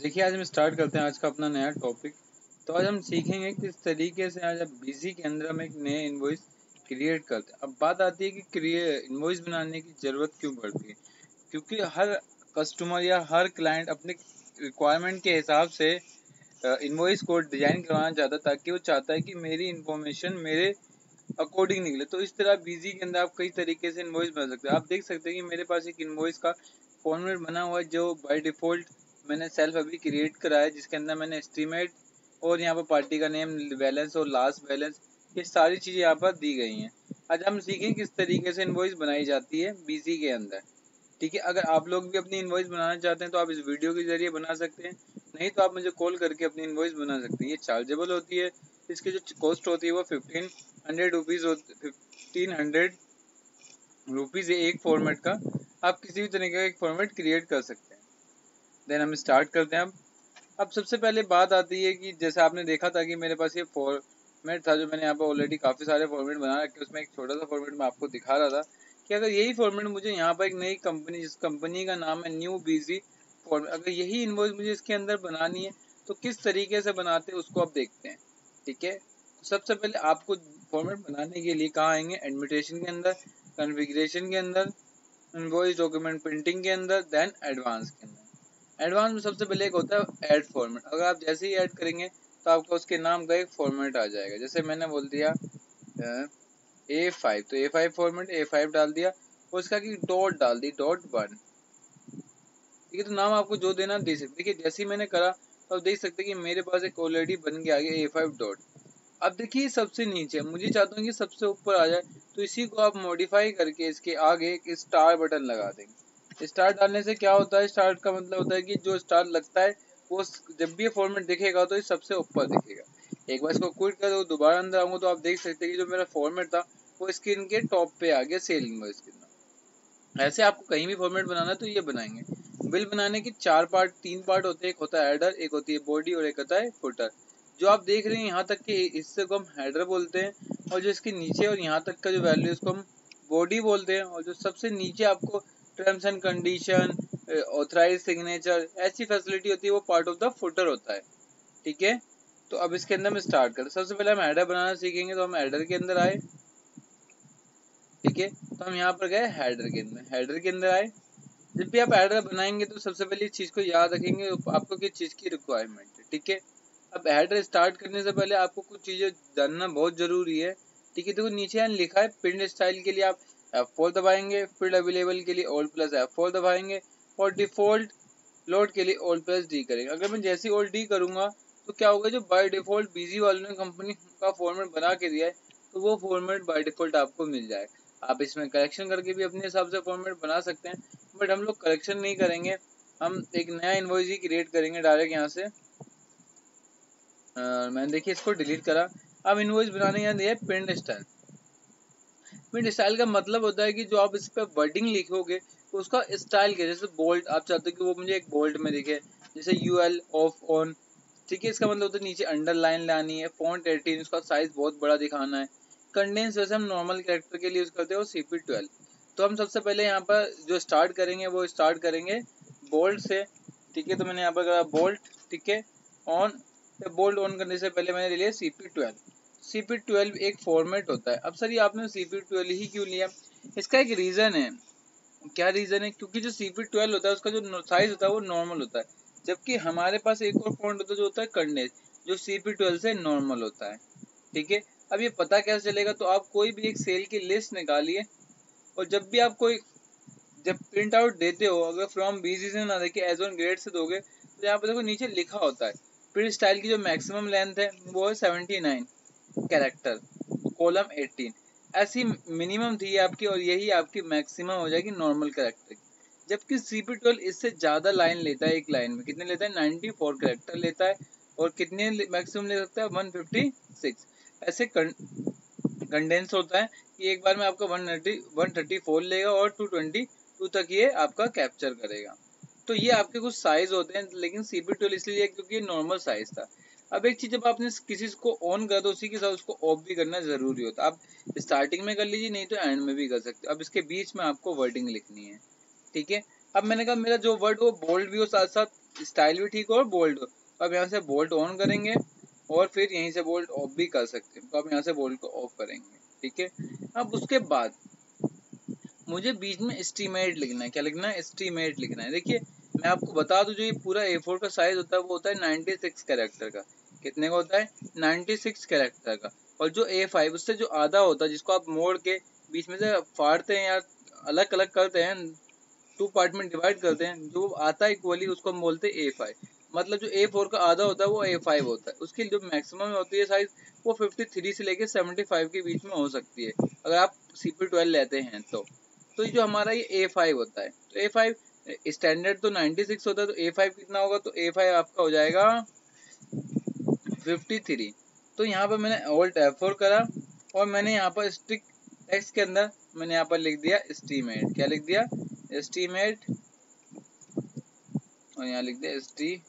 देखिए, आज हम स्टार्ट करते हैं आज का अपना नया टॉपिक। तो आज हम सीखेंगे किस तरीके से आज आप बिजी के अंदर हम एक नए इनवॉइस क्रिएट करते हैं। अब बात आती है कि इनवॉइस बनाने की ज़रूरत क्यों पड़ती है, क्योंकि हर कस्टमर या हर क्लाइंट अपने रिक्वायरमेंट के हिसाब से इनवॉइस को डिज़ाइन करवाना चाहता है, ताकि वो चाहता है कि मेरी इन्फॉर्मेशन मेरे अकॉर्डिंग निकले। तो इस तरह बिजी के अंदर आप कई तरीके से इनवॉइस बना सकते हैं। आप देख सकते हैं कि मेरे पास एक इनवॉइस का फॉर्मेट बना हुआ है, जो बाय डिफ़ॉल्ट मैंने सेल्फ अभी क्रिएट करा है, जिसके अंदर मैंने एस्टीमेट और यहाँ पर पार्टी का नेम, बैलेंस और लास्ट बैलेंस, ये सारी चीज़ें यहाँ पर दी गई हैं। आज हम सीखें किस तरीके से इनवॉइस बनाई जाती है बिजी के अंदर। ठीक है, अगर आप लोग भी अपनी इनवॉइस बनाना चाहते हैं तो आप इस वीडियो के जरिए बना सकते हैं, नहीं तो आप मुझे कॉल करके अपनी इनवॉइस बना सकते हैं। ये चार्जेबल होती है, इसकी जो कॉस्ट होती है वो 1500 रुपीज़ है एक फॉर्मेट का। आप किसी भी तरीके का एक फॉर्मेट क्रिएट कर सकते हैं। देन हम स्टार्ट करते हैं। अब सबसे पहले बात आती है कि जैसे आपने देखा था कि मेरे पास ये फॉर्मेट था, जो मैंने यहाँ पर ऑलरेडी काफ़ी सारे फॉर्मेट बना रखे, उसमें एक छोटा सा फॉर्मेट मैं आपको दिखा रहा था कि अगर यही फॉर्मेट मुझे यहाँ पर एक नई कंपनी, जिस कंपनी का नाम है न्यू बिजी फॉर्मेट, अगर यही इनवॉइस मुझे इसके अंदर बनानी है तो किस तरीके से बनाते हैं उसको आप देखते हैं। ठीक है, तो सबसे पहले आपको फॉर्मेट बनाने के लिए कहाँ आएंगे, एडमिटेशन के अंदर, कॉन्फ़िगरेशन के अंदर, इनवॉइस डॉक्यूमेंट प्रिंटिंग के अंदर, देन एडवांस के अंदर। एडवांस में सबसे पहले एक होता है ऐड फॉर्मेट। अगर आप जैसे ही ऐड करेंगे तो आपको उसके नाम का एक फॉर्मेट आ जाएगा। जैसे मैंने बोल दिया A5, तो A5 फॉर्मेट, A5 डाल दिया और उसका की डॉट डाल दी, .1। ठीक है, तो नाम आपको जो देना दे सकते। देखिए, जैसे ही मैंने करा तो आप देख सकते हैं कि मेरे पास एक ऑलरेडी बन के आ गया A5 डॉट। अब देखिए सबसे नीचे, मुझे चाहता हूँ कि सबसे ऊपर आ जाए, तो इसी को आप मॉडिफाई करके इसके आगे एक स्टार बटन लगा देंगे। स्टार डालने से क्या होता है, स्टार का मतलब होता है कि जो स्टार लगता है वो जब भी ये फॉर्मेट दिखेगा तो ये सबसे ऊपर दिखेगा। एक बार इसको क्विट कर दो, दोबारा अंदर आऊंगा तो आप देख सकते हैं कि जो मेरा फॉर्मेट था वो स्क्रीन के टॉप पे आ गया, सेल इनवॉइस के अंदर। ऐसे आपको कहीं भी फॉर्मेट बनाना है तो ये बनाएंगे। बिल बनाने के तीन पार्ट होते हैं। एक होता है हेडर, एक होती है बॉडी और एक होता है फुटर। जो आप देख रहे हैं यहाँ तक के हिस्से को हम हेडर बोलते हैं, और जो इसके नीचे और यहाँ तक का जो वैल्यू है उसको हम बॉडी बोलते हैं, और जो सबसे नीचे आपको terms and condition, authorise signature, ऐसी फैसिलिटी होती है, वो पार्ट ऑफ द फुटर होता है। ठीक है, तो अब इसके अंदर हम स्टार्ट करते। सबसे पहले हम हेडर बनाना सीखेंगे, तो हम हेडर के अंदर आए। ठीक है, तो हम यहाँ पर गए हेडर के अंदर, हेडर के अंदर आए। जब भी आप हेडर बनाएंगे तो सबसे पहले इस चीज़ को याद रखेंगे आपको किस चीज़ की रिक्वायरमेंट है। ठीक है, अब हेडर स्टार्ट करने से पहले आपको कुछ चीज़ें जानना बहुत ज़रूरी है। ठीक है, देखो नीचे यहाँ लिखा है प्रिंट स्टाइल के लिए आप F4 दबाएंगे, फील्ड अवेलेबल के लिए Alt+F4 दबाएंगे, और डिफ़ॉल्ट लोड के लिए Alt+D करेंगे। अगर मैं जैसे Alt+D करूँगा तो क्या होगा, जो बाय डिफ़ॉल्ट बिजी वालों ने कंपनी का फॉर्मेट बना के दिया है तो वो फॉर्मेट बाय डिफ़ॉल्ट आपको मिल जाएगा। आप इसमें करेक्शन करके भी अपने हिसाब से फॉर्मेट बना सकते हैं, बट हम लोग करेक्शन नहीं करेंगे, हम एक नया इनवॉइस ही क्रिएट करेंगे डायरेक्ट यहाँ से। मैंने देखिए इसको डिलीट करा। अब इनवॉइस बनाने यहाँ दिया है प्रिंट स्टाइल। प्रिंट स्टाइल का मतलब होता है कि जो आप इस पर वर्डिंग लिखोगे तो उसका स्टाइल क्या, जैसे बोल्ट आप चाहते हो कि वो मुझे एक बोल्ट में दिखे, जैसे UL ऑफ ऑन। ठीक है, इसका मतलब होता है नीचे अंडरलाइन लानी है, फॉन्ट 18, उसका साइज बहुत बड़ा दिखाना है। कंडेंस वैसे हम नॉर्मल कैरेक्टर के लिए यूज करते हैं, और CP12। तो हम सबसे पहले यहाँ पर जो स्टार्ट करेंगे वो स्टार्ट करेंगे बोल्ट से। ठीक है, तो मैंने यहाँ पर करा बोल्ट। ठीक है, ऑन, बोल्ट ऑन करने से पहले मैंने लिया CP12। CP12 एक फॉर्मेट होता है। अब सर ये आपने CP12 ही क्यों लिया, इसका एक रीज़न है। क्या रीज़न है, क्योंकि जो CP12 होता है उसका जो साइज होता है वो नॉर्मल होता है, जबकि हमारे पास एक और फॉन्ट होता है जो होता है कंडेंस, जो CP12 से नॉर्मल होता है। ठीक है, अब ये पता कैसे चलेगा, तो आप कोई भी एक सेल की लिस्ट निकालिए, और जब भी आप कोई जब प्रिंट आउट देते हो, अगर फ्रॉम BC से ना देके एज ऑन ग्रेड से दोगे, तो यहाँ पर देखो नीचे लिखा होता है प्रिंट स्टाइल की जो मैक्सिमम लेंथ है वो है 79 कैरेक्टर, कॉलम 18। ऐसी मिनिमम थी आपकी, और यही आपकी मैक्सिमम हो जाएगी नॉर्मल कैरेक्टर की। जबकि CP12 इससे ज़्यादा लाइन लेता है, एक लाइन में कितने लेता है, 94 कैरेक्टर लेता है, और कितने मैक्सिमम ले सकता है, 156। ऐसे कंडेंस होता है कि एक बार में आपका 134 लेगा और 222 तक ये आपका कैप्चर करेगा। तो ये आपके कुछ साइज होते हैं, लेकिन CP12 इसलिए क्योंकि ये नॉर्मल साइज था। अब एक चीज, जब आपने किसी को ऑन कर दो उसी के साथ उसको ऑफ भी करना जरूरी होता है। आप स्टार्टिंग में कर लीजिए, नहीं तो एंड में भी कर सकते हो। अब इसके बीच में आपको वर्डिंग लिखनी है। ठीक है, अब मैंने कहा मेरा जो वर्ड हो बोल्ड भी हो, साथ साथ स्टाइल भी ठीक हो और बोल्ड हो। तो अब यहाँ से बोल्ड ऑन करेंगे और फिर यहीं से बोल्ड ऑफ भी कर सकते हैं। तो अब यहाँ से बोल्ड को ऑफ करेंगे, ठीक है। अब उसके बाद मुझे बीच में एस्टीमेट लिखना है। क्या लिखना है? एस्टीमेट लिखना है। देखिए मैं आपको बता दूं, जो ये पूरा A4 का साइज होता है वो होता है 96 कैरेक्टर का। कितने का होता है? 96 कैरेक्टर का। और जो A5 उससे जो आधा होता है, जिसको आप मोड़ के बीच में से फाड़ते हैं या अलग अलग करते हैं, 2 पार्ट में डिवाइड करते हैं, जो आता है इक्वली, उसको हम बोलते हैं A5। मतलब जो A4 का आधा होता है वो A5 होता है। उसकी जो मैक्सिमम होती है साइज वो 53 से लेके 75 के बीच में हो सकती है, अगर आप CP12 लेते हैं तो ये जो हमारा ये A5 होता है। तो A5 स्टैंडर्ड तो 96 होता है, तो A5 कितना होगा? तो A5 आपका हो जाएगा 53। तो यहाँ पर मैंने Alt F4 करा और मैंने यहाँ पर स्टिक टेक्स्ट के अंदर मैंने यहाँ पर लिख दिया एस्टीमेट। क्या लिख दिया? एस्टीमेट। और यहाँ लिख दिया एस्टीमेट,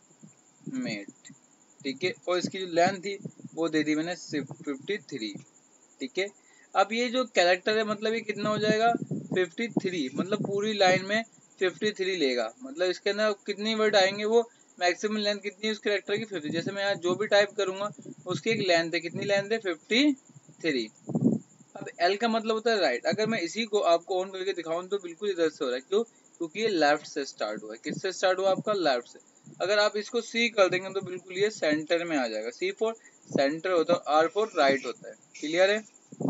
ठीक है। और इसकी जो लेंथ थी वो दे दी मैंने 53, ठीक है। अब ये जो कैरेक्टर है, मतलब ये कितना हो जाएगा? 53, मतलब पूरी लाइन में 53 लेगा। मतलब इसके अंदर कितनी वर्ड आएंगे, वो मैक्सिमम लेंथ कितनी है उस कैरेक्टर की? 50। जैसे मैं यहाँ जो भी टाइप करूंगा उसकी एक लेंथ है, कितनी लेंथ है? 53। अब एल का मतलब होता है राइट। अगर मैं इसी को आपको ऑन करके दिखाऊं तो बिल्कुल इधर से हो रहा है। क्यों? क्योंकि ये लेफ्ट से स्टार्ट हुआ है। किससे स्टार्ट हुआ? आपका लेफ्ट से। अगर आप इसको सी कर देंगे तो बिल्कुल ये सेंटर में आ जाएगा। C फॉर सेंटर होता है, R फॉर राइट होता है। क्लियर है?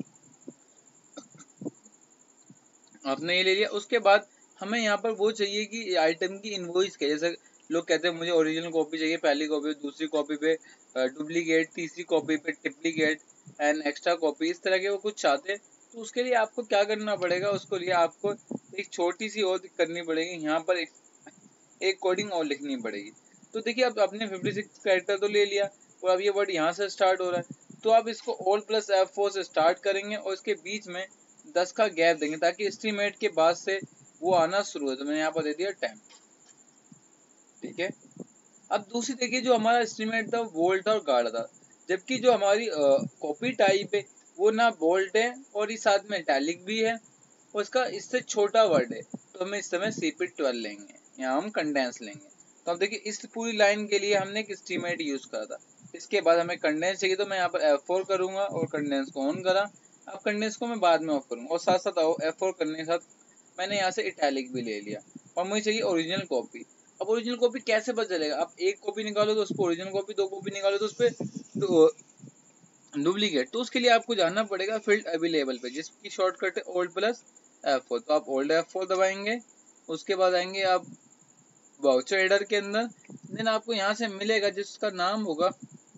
आपने ये ले लिया। उसके बाद हमें यहाँ पर वो चाहिए कि आइटम की इनवॉइस के, जैसे लोग कहते हैं मुझे ओरिजिनल कॉपी चाहिए, पहली कॉपी, दूसरी कॉपी पे डुप्लीकेट, तीसरी कॉपी पे ट्रिप्लीकेट एंड एक्स्ट्रा कॉपी, इस तरह के वो कुछ चाहते हैं। तो उसके लिए आपको क्या करना पड़ेगा? उसको लिए आपको एक छोटी सी और करनी पड़ेगी। यहाँ पर एक कोडिंग और लिखनी पड़ेगी। तो देखिए अब आपने 56 कैरेक्टर तो ले लिया और अब ये वर्ड यहाँ से स्टार्ट हो रहा है, तो आप इसको Alt+F4 से स्टार्ट करेंगे और इसके बीच में 10 का गैप देंगे ताकि एस्टीमेट के बाद से वो आना शुरू हो। तो मैंने यहाँ पर दे दिया 10, ठीक है। अब दूसरी देखिए, जो हमारा एस्टीमेट था बोल्ट और गार्ड था, जबकि जो हमारी कॉपी टाइप है वो ना बोल्ट है और इस साथ में इटैलिक भी है और इसका इससे छोटा वर्ड है। तो हमें इस समय CP12 लेंगे, यहाँ हम कंडेंस लेंगे। तो अब देखिए इस पूरी लाइन के लिए हमने एक एस्टीमेट यूज करा था। इसके बाद हमें कंडेंस चाहिए, तो मैं यहाँ पर F4 करूंगा और कंडेंस को ऑन करा। अब कंडेंस को मैं बाद में ऑफ करूंगा और साथ साथ F4 करने के साथ मैंने यहाँ से इटैलिक भी ले लिया और मुझे चाहिए ओरिजिनल कॉपी। अब ओरिजिनल कॉपी कैसे पता चलेगा? आप एक कॉपी निकालो तो उस पर ओरिजिनल कॉपी, दो कॉपी निकालो तो उस पर डुप्लीकेट। तो उसके लिए आपको जाना पड़ेगा फील्ड अवेलेबल पे, जिसकी शॉर्टकट है Alt+F4। तो आप Alt+F4 दबाएंगे, उसके बाद आएंगे आप वाउचर एडर के अंदर, देन आपको यहाँ से मिलेगा जिसका नाम होगा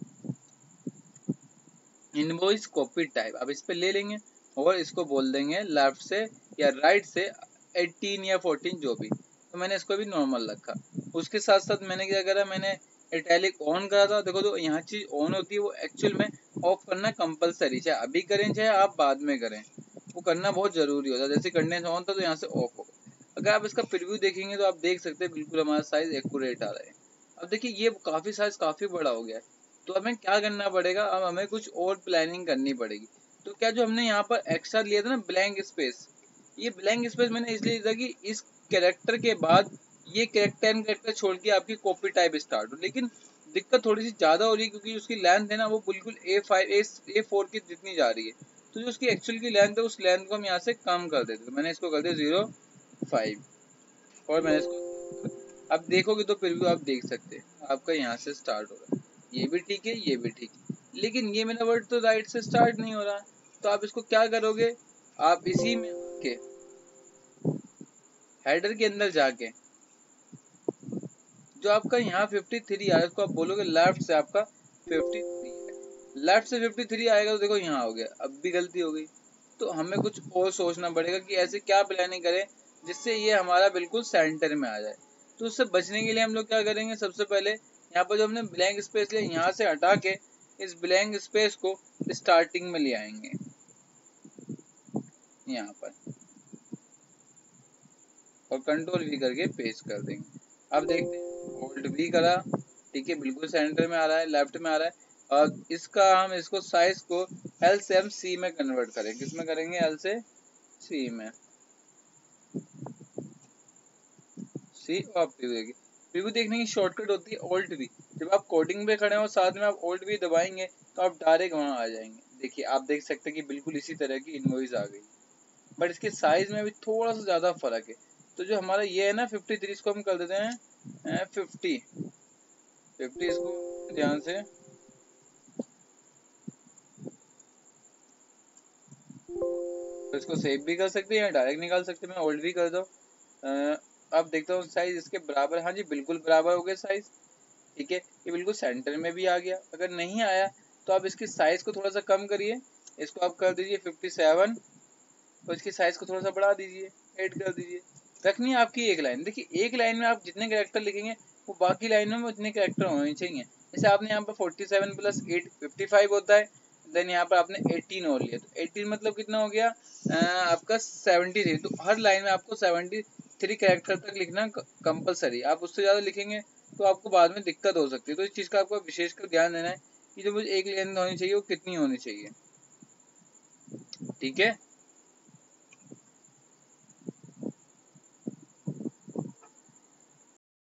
इनवॉइस कॉपी टाइप। आप इस पे ले लेंगे और इसको बोल देंगे लेफ्ट से या राइट से 18 या 14 जो भी। तो मैंने इसको भी नॉर्मल रखा। उसके साथ साथ मैंने क्या करा, मैंने इटैलिक ऑन करा था। देखो जो यहाँ चीज ऑन होती है वो एक्चुअल में ऑफ करना कंपलसरी, चाहे अभी करें चाहे आप बाद में करें, वो करना बहुत जरूरी होता है। जैसे कंडेंस ऑन था तो यहाँ से ऑफ होगा। अगर आप इसका प्रीव्यू देखेंगे तो आप देख सकते हैं बिल्कुल हमारा साइज एक्यूरेट आ रहा है। अब देखिए ये काफी साइज काफी बड़ा हो गया है, तो हमें क्या करना पड़ेगा? अब हमें कुछ और प्लानिंग करनी पड़ेगी। तो क्या जो हमने यहाँ पर एक्स्ट्रा लिया था ना ब्लैंक स्पेस, ये ब्लैंक स्पेस मैंने इसलिए लिया था कि इस कैरेक्टर के बाद ये कैरेक्टर छोड़ के आपकी कॉपी टाइप स्टार्ट हो। लेकिन दिक्कत थोड़ी सी ज्यादा हो रही है क्योंकि उसकी लेंथ है ना वो बिल्कुल A4 की जितनी जा रही है। तो जो उसकी एक्चुअल की लेंथ है उस लेंथ को हम यहाँ से कम कर देते। तो मैंने इसको कर दिया 0.5 और मैंने इसको, अब देखोगे तो फिर भी आप देख सकते हैं आपका यहाँ से स्टार्ट हो रहा है। ये भी ठीक है, ये भी ठीक है, लेकिन ये मेरा वर्ड तो राइट से स्टार्ट नहीं हो रहा। तो आप इसको क्या करोगे? आप इसी में आके हेडर के अंदर जाके जो आपका यहाँ 53 आया उसको आप बोलोगे लेफ्ट से आपका 53 है। लेफ्ट से 53 आएगा तो देखो यहाँ हो गया, अब भी गलती हो गई। तो हमें कुछ और सोचना पड़ेगा कि ऐसे क्या प्लानिंग करें जिससे ये हमारा बिल्कुल सेंटर में आ जाए। तो उससे बचने के लिए हम लोग क्या करेंगे? सबसे पहले यहाँ पर जो हमने ब्लैंक स्पेस लिया यहाँ से हटा के इस ब्लैंक स्पेस को स्टार्टिंग में ले आएंगे यहाँ पर और कंट्रोल V करके पेस्ट कर देंगे। अब देखते हैं, होल्ड V करा, ठीक है, बिल्कुल सेंटर में आ रहा है, लेफ्ट में आ रहा है। और इसका हम इसको साइज को L से हम C में कन्वर्ट करें। किस में करेंगे? L से C में। सी और आप प्रीव्यू देखिए। प्रीव्यू देखने की शॉर्टकट होती है ऑल्ट वी। जब आप कोडिंग पे खड़े हो साथ में आप ऑल्ट वी दबाएंगे तो आप डायरेक्ट वहाँ आ जाएंगे। देखिए आप देख सकते हैं कि बिल्कुल इसी तरह की इनवॉइस आ गई, बट इसके साइज में भी थोड़ा सा ज़्यादा फर्क है। तो जो हमारा ये है ना 53, इसको हम कर देते हैं 50। इसको ध्यान से तो इसको सेव भी कर सकते हैं या डायरेक्ट निकाल सकते हैं। मैं होल्ड भी कर दो। अब देखता हूँ साइज इसके बराबर, हाँ जी बिल्कुल बराबर हो गया साइज। ठीक है, ये बिल्कुल सेंटर में भी आ गया। अगर नहीं आया तो आप इसकी साइज को थोड़ा सा कम करिए, इसको आप कर दीजिए 57 और इसकी साइज को थोड़ा सा बढ़ा दीजिए, ऐड कर दीजिए। रखनी है आपकी एक लाइन। देखिए एक लाइन में आप जितने कैरेक्टर लिखेंगे वो बाकी लाइनों में उतने कैरेक्टर होने चाहिए। जैसे आपने यहाँ पर 47 + 8 55 होता है, देन यहाँ पर आपने 18 और लिया तो 18 मतलब कितना हो गया आपका 73। तो हर लाइन में आपको 73 कैरेक्टर तक लिखना कंपलसरी। आप उससे ज़्यादा लिखेंगे तो आपको बाद में दिक्कत हो सकती है। तो इस चीज़ का आपको विशेषकर ध्यान देना है कि जो मुझे एक लाइन होनी चाहिए वो कितनी होनी चाहिए। ठीक है।